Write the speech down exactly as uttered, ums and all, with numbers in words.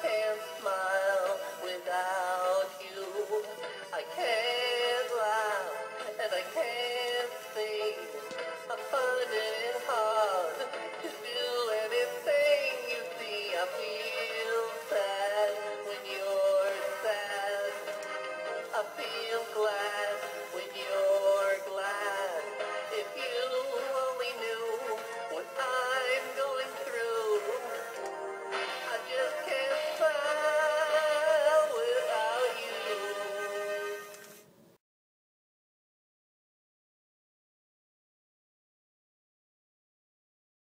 can't smile without you. I can't laugh and I can't sing. I find it hard to do anything. You see, I feel